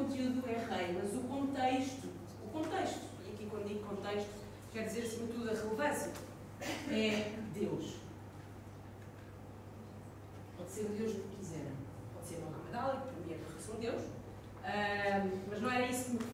conteúdo é rei, mas o contexto, e aqui quando digo contexto, quer dizer acima de tudo a relevância, é Deus. Pode ser o Deus que quiserem. Pode ser Muhammad Ali, que para mim é a correção de Deus, mas não era isso que me